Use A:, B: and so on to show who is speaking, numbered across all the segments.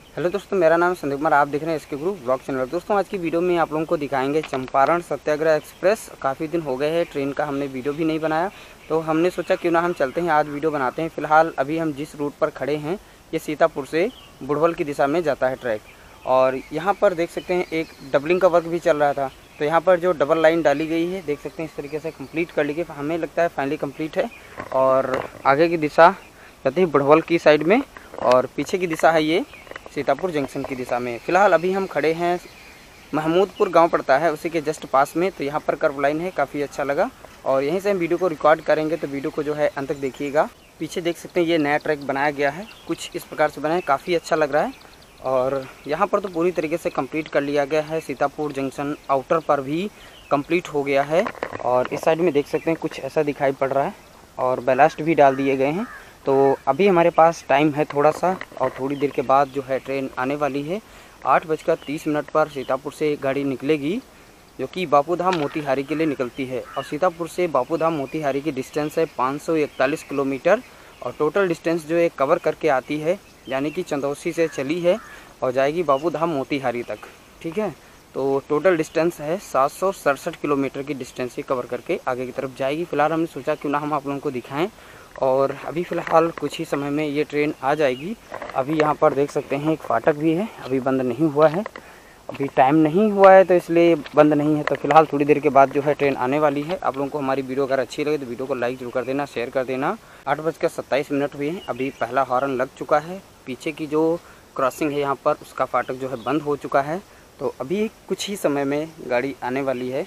A: Hello दोस्तों, मेरा नाम है संदीप कुमार। आप देख रहे हैं इसके ग्रुप ब्लॉग चैनल। दोस्तों, आज की वीडियो में आप लोगों को दिखाएंगे चंपारण सत्याग्रह एक्सप्रेस। काफ़ी दिन हो गए हैं ट्रेन का हमने वीडियो भी नहीं बनाया, तो हमने सोचा क्यों ना हम चलते हैं, आज वीडियो बनाते हैं। फिलहाल अभी हम जिस रूट पर खड़े हैं ये सीतापुर से बुढ़वल की दिशा में जाता है ट्रैक, और यहाँ पर देख सकते हैं एक डबलिंग का वर्क भी चल रहा था। तो यहाँ पर जो डबल लाइन डाली गई है देख सकते हैं, इस तरीके से कंप्लीट कर ली गई। हमें लगता है फाइनली कंप्लीट है। और आगे की दिशा जाती है बुढ़वल की साइड में, और पीछे की दिशा है ये सीतापुर जंक्शन की दिशा में। फ़िलहाल अभी हम खड़े हैं, महमूदपुर गांव पड़ता है उसी के जस्ट पास में। तो यहाँ पर कर्व लाइन है, काफ़ी अच्छा लगा, और यहीं से हम वीडियो को रिकॉर्ड करेंगे, तो वीडियो को जो है अंत तक देखिएगा। पीछे देख सकते हैं ये नया ट्रैक बनाया गया है, कुछ इस प्रकार से बना है, काफ़ी अच्छा लग रहा है। और यहाँ पर तो पूरी तरीके से कंप्लीट कर लिया गया है। सीतापुर जंक्शन आउटर पर भी कंप्लीट हो गया है, और इस साइड में देख सकते हैं कुछ ऐसा दिखाई पड़ रहा है, और बैलास्ट भी डाल दिए गए हैं। तो अभी हमारे पास टाइम है थोड़ा सा, और थोड़ी देर के बाद जो है ट्रेन आने वाली है। 8:30 पर सीतापुर से एक गाड़ी निकलेगी जो कि बापूधाम मोतिहारी के लिए निकलती है। और सीतापुर से बापूधाम मोतिहारी की डिस्टेंस है 541 किलोमीटर, और टोटल डिस्टेंस जो है कवर करके आती है, यानी कि चंदौसी से चली है और जाएगी बापूधाम मोतिहारी तक। ठीक है, तो टोटल डिस्टेंस है 767 किलोमीटर की डिस्टेंस ही कवर करके आगे की तरफ जाएगी। फिलहाल हमने सोचा क्यों ना हम आप लोगों को दिखाएं, और अभी फ़िलहाल कुछ ही समय में ये ट्रेन आ जाएगी। अभी यहाँ पर देख सकते हैं एक फाटक भी है, अभी बंद नहीं हुआ है, अभी टाइम नहीं हुआ है तो इसलिए बंद नहीं है। तो फिलहाल थोड़ी देर के बाद जो है ट्रेन आने वाली है। आप लोगों को हमारी वीडियो अगर अच्छी लगे तो वीडियो को लाइक जरूर कर देना, शेयर कर देना। 8:27 हुए हैं, अभी पहला हॉर्न लग चुका है। पीछे की जो क्रॉसिंग है यहाँ पर उसका फाटक जो है बंद हो चुका है। तो अभी कुछ ही समय में गाड़ी आने वाली है।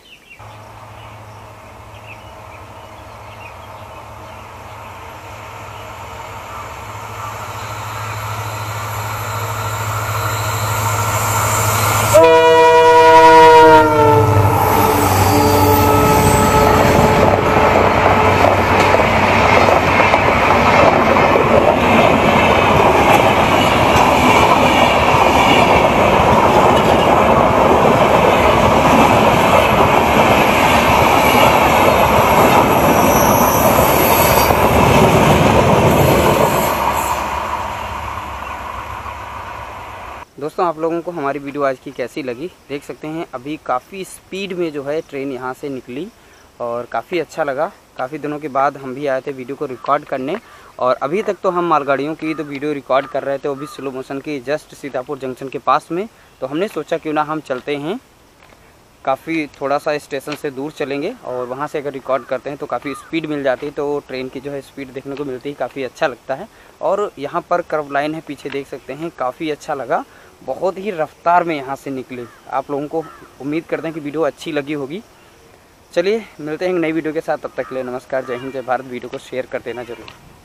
A: दोस्तों, आप लोगों को हमारी वीडियो आज की कैसी लगी देख सकते हैं। अभी काफ़ी स्पीड में जो है ट्रेन यहाँ से निकली, और काफ़ी अच्छा लगा। काफ़ी दिनों के बाद हम भी आए थे वीडियो को रिकॉर्ड करने, और अभी तक तो हम मालगाड़ियों की तो वीडियो रिकॉर्ड कर रहे थे, वो भी स्लो मोशन की, जस्ट सीतापुर जंक्शन के पास में। तो हमने सोचा क्यों ना हम चलते हैं, काफ़ी थोड़ा सा स्टेशन से दूर चलेंगे, और वहाँ से अगर रिकॉर्ड करते हैं तो काफ़ी स्पीड मिल जाती है। तो ट्रेन की जो है स्पीड देखने को मिलती है, काफ़ी अच्छा लगता है। और यहाँ पर कर्व लाइन है, पीछे देख सकते हैं, काफ़ी अच्छा लगा। बहुत ही रफ्तार में यहाँ से निकले। आप लोगों को उम्मीद करते हैं कि वीडियो अच्छी लगी होगी। चलिए मिलते हैं एक नई वीडियो के साथ, तब तक के लिए नमस्कार, जय हिंद, जय भारत। वीडियो को शेयर कर देना जरूर।